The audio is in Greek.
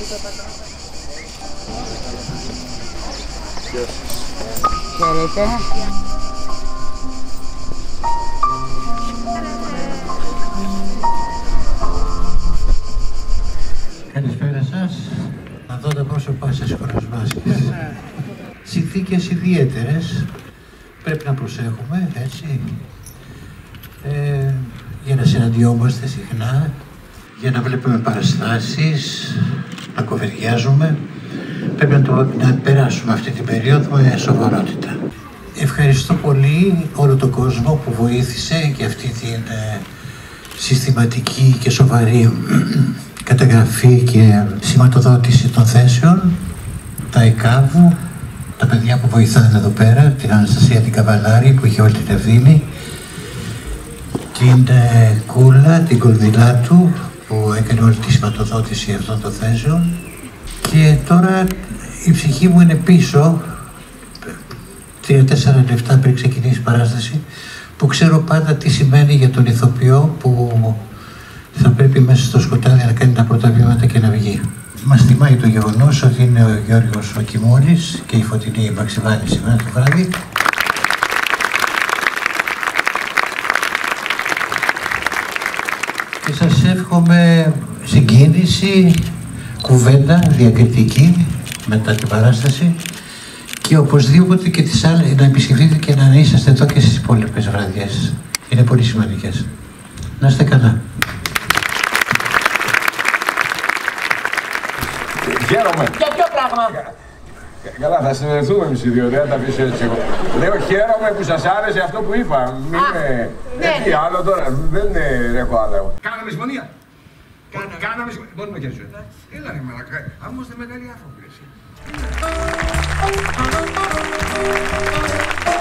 Χαίρετε. Καλησπέρα σας. Να δω τα πρόσωπά σας χωρίς μάσκες. Συνθήκες ιδιαίτερες. Πρέπει να προσέχουμε, έτσι. Για να συναντιόμαστε συχνά, για να βλέπουμε παραστάσεις, να κοβεριάζουμε. Πρέπει να περάσουμε αυτή την περίοδο με σοβαρότητα. Ευχαριστώ πολύ όλο τον κόσμο που βοήθησε για αυτή την συστηματική και σοβαρή καταγραφή και σηματοδότηση των θέσεων, τα ΕΚΑΒ, τα παιδιά που βοηθάνε εδώ πέρα, την Αναστασία την Καβαλάρη που είχε όλη την ευθύνη, την Κούλα, την Κορδιλάτου που έκανε όλη τη σηματοδότηση αυτών των θέσεων, και τώρα η ψυχή μου είναι πίσω 3-4 λεπτά πριν ξεκινήσει η παράσταση, που ξέρω πάντα τι σημαίνει για τον ηθοποιό που θα πρέπει μέσα στο σκοτάδι να κάνει τα πρώτα βήματα και να βγει. Μας θυμάει το γεγονός ότι είναι ο Γιώργος ο Κιμόλης και η Φωτεινή Μαξιβάνη σήμερα το βράδυ. Και σας εύχομαι συγκίνηση, κουβέντα διακριτική μετά την παράσταση και οπωσδήποτε και τις άλλες, να επισκεφτείτε και να είσαστε εδώ και στις υπόλοιπες βραδιές. Είναι πολύ σημαντικές. Να είστε καλά. Χαίρομαι. Για ποιο πράγμα? Καλά, θα συνεργαστούμε εμείς οι δύο, δεν τα πεις έτσι εγώ. Λέω χαίρομαι που σας άρεσε αυτό που είπα. Μην τι άλλο τώρα, δεν έχω άλλο. Κάναμε συμφωνία. Κάναμε συμφωνία. Μπορούμε και έτσι. Έλα ρε μαλακά, αν είμαστε μεγάλοι άνθρωποι.